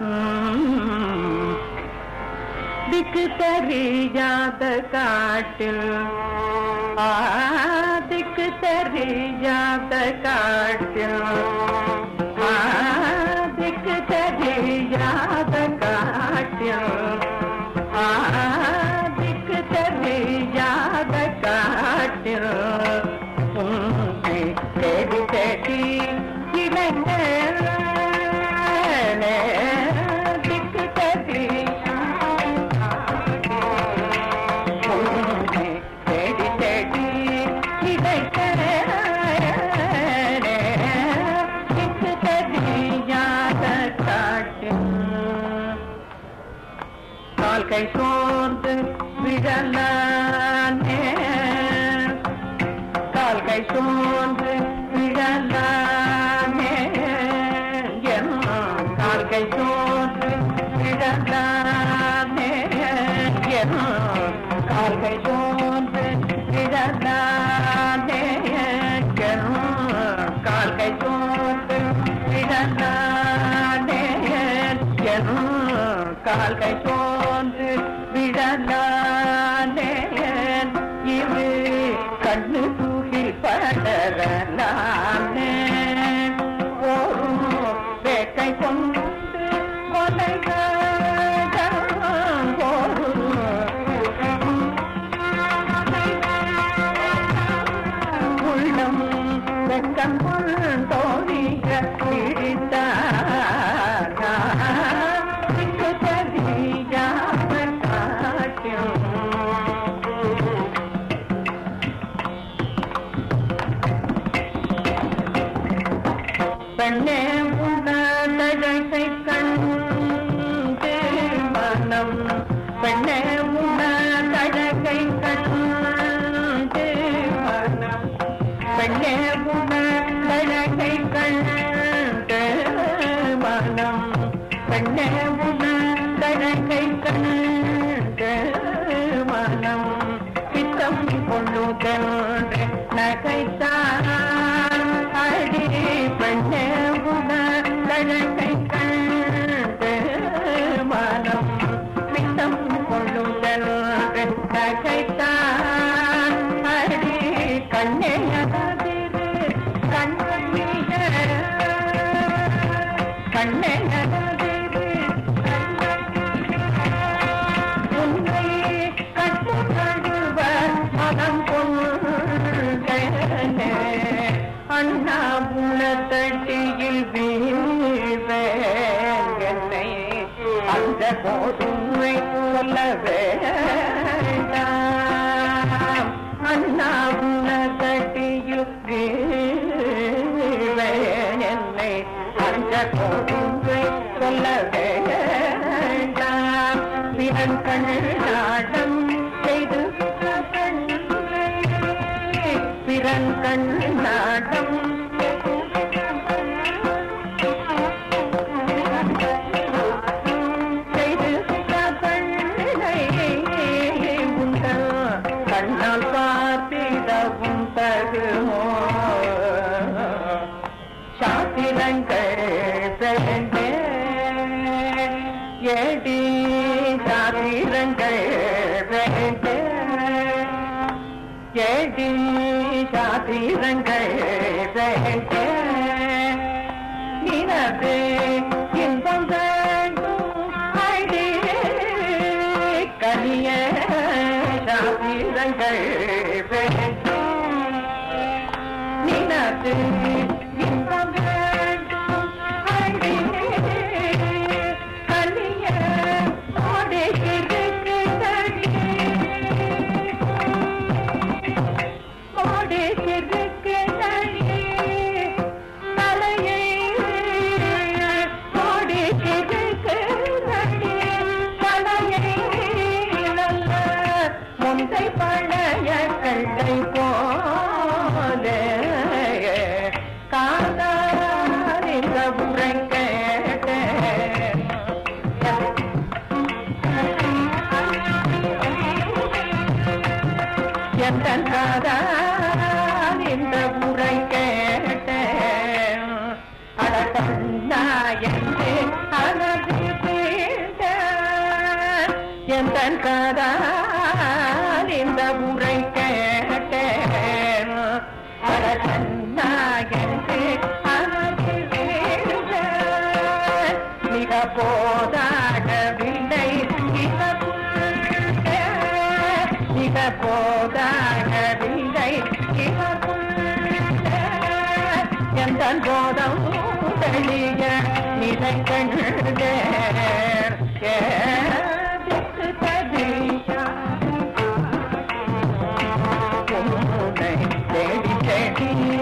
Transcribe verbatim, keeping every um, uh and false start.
திக்கு தெரியாத காட்டில் திக்கு தெரியாத காட்டில் திக்கு தெரியாத காட்டில் திக்கு தெரியாத காட்டில் உன்னை தேடி தேடி இளைஞர் திக்கு தெரி தேடி தேடி திக்கு தெரியாத காட்டில் கால்கை சோர்ந்து விழலானே கால்கை சோர்ந்து விழலானே என் கால்கை சோர்ந்து விழலானே என் கால்கை சோர்ந்து விழலானே என் கால்கை சோர்ந்து விழலானே என் கால்கை சோர்ந்து விழலானே இரு கண்ணு தூகில் படரலானே ஒரு வேட்டை கொண்டு உள்ளம் வெக்கம் தோழிய பிடித்தார் பெண்ணே உணர்ந்தழகை கண்டு மனம் பெண்ணே உணர்ந்தழகை கண்டு மனம் பெண்ணே உணர்ந்தழகை கண்டு மனம் பெண்ணே உணர்ந்தழகை கண்டு மனம் பித்தம் கொள்ளுதென்று நகைத்தான் அடி பெண்ணே உணர்ந்தழகை கண்டு மனம் பித்தம் கொள்ளுதென்று நகைத்தான் அடி கண்ணே அதிரு கண்ணிய கண்ணே அதிரு உன்னை கட்டுப்படுவர் மனம் கொண்டேனே அண்ணா உணத்தட்டியில் வீழ்வேன் என்னை அந்த போதுமை சொல்ல வேண்டாம் அண்ணா உணத்தட்டியில் வீழ்வேன் என்னை அந்த போதுமை சொல்ல வேண்டாம் பிறன் கண் நாடம் செய்து பிறன் கண் நாடம் செய்து உங்கள் கண்ணால் பார்த்திடவும் தகுமோ சாத்திரங்கள் வேண்டே ஏடி சாத்திரங்கள் வேண்டே ஏடி சாத்திரங்கள் வேண்டே நினது இன்பம் வேண்டும் அடி கனிய சாத்திரங்கள் வேண்டே நினது இன்பம் வேண்டும் அடி கனிய ஓடுகிறது தடி ஓடுகிறது தடி தலையை ஓடுகிறது தடி தலையை நல்ல முந்தை பழைய கண்டை போல காதாரிந்த உரை கேட்டேன் எந்த காதாரிந்த உரை கேட்டேன் அடக்கண்ணா என்று அழகு எந்த காதால் இந்த உரை கேட்டேன் அரசன்னாயனுக்கு அழகு மிக போதாகவில்லை மிக போதாகவில்லை எந்த போதம் தெளிய நிலை கண்டே தேடி தேடி